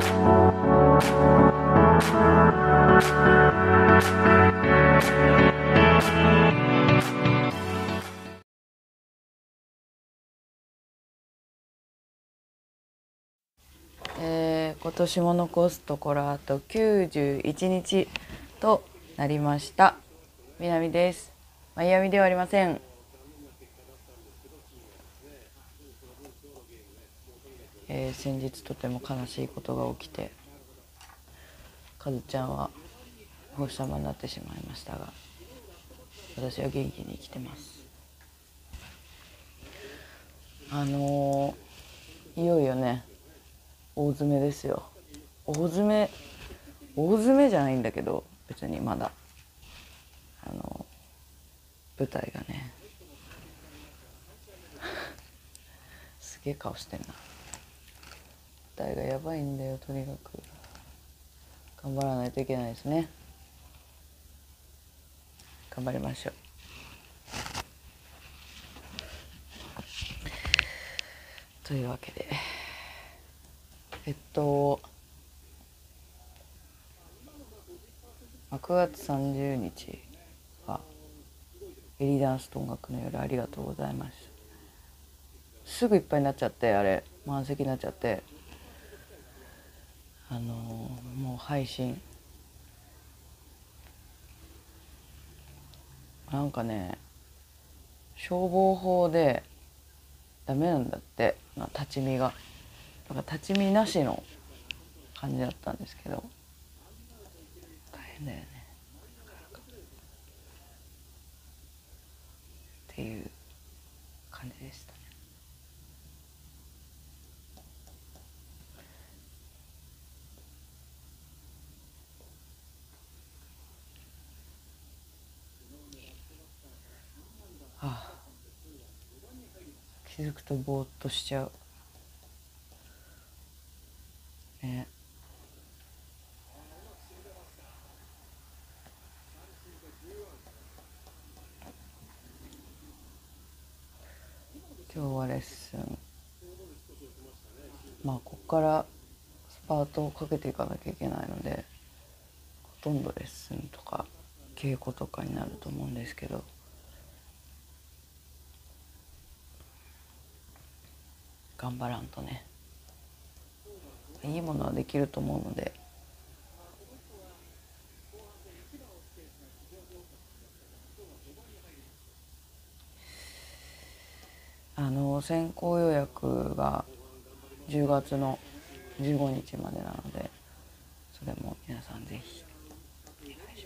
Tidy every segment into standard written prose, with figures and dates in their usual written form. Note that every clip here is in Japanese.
今年も残すところあと91日となりました。みなみです。マイアミではありません。先日とても悲しいことが起きて、カズちゃんはお星様になってしまいましたが、私は元気に生きてます。いよいよね、大詰めですよ。大詰めじゃないんだけど、別にまだ舞台がねすげえ顔してんな。舞台がやばいんだよ。とにかく頑張らないといけないですね。頑張りましょう。というわけで9月30日はベリーダンスと音楽の夜ありがとうございます。すぐいっぱいになっちゃって、あれ満席になっちゃって、もう配信なんかね、消防法でダメなんだって、立ち見が。なんか立ち見なしの感じだったんですけど、大変だよねっていう感じでしたね。気づくとぼーっとしちゃうね。今日はレッスン、こっからスパートをかけていかなきゃいけないので、ほとんどレッスンとか稽古とかになると思うんですけど、頑張らんとね。いいものはできると思うので、先行予約が10月の15日までなので、それも皆さんぜひお願いします。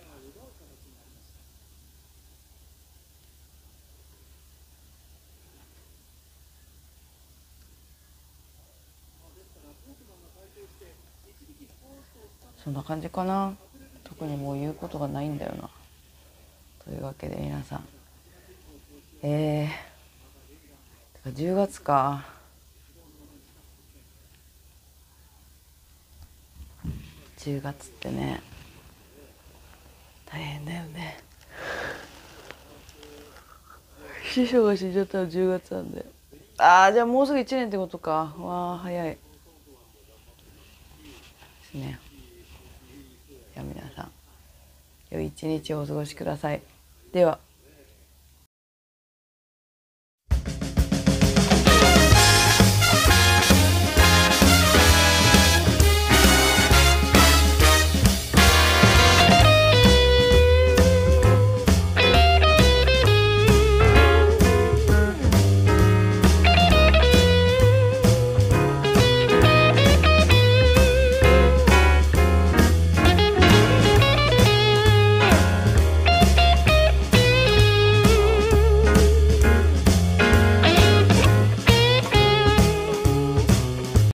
そんな感じかな。特にもう言うことがないんだよな。というわけで皆さん、10月か。10月ってね、大変だよね。師匠が死んじゃったの10月なんで、じゃあもうすぐ1年ってことか。わあ早いですね。じゃあ皆さん良い一日をお過ごしください。では。